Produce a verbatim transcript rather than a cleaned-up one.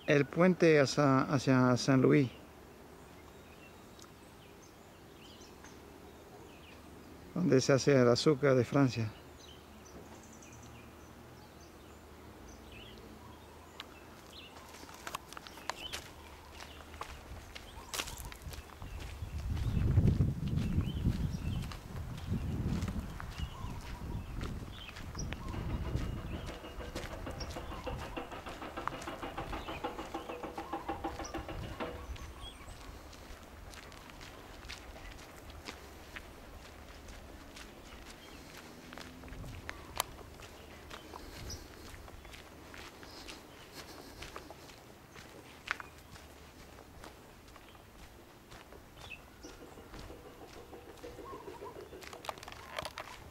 el puente hacia, hacia San Luis, donde se hace el azúcar de Francia.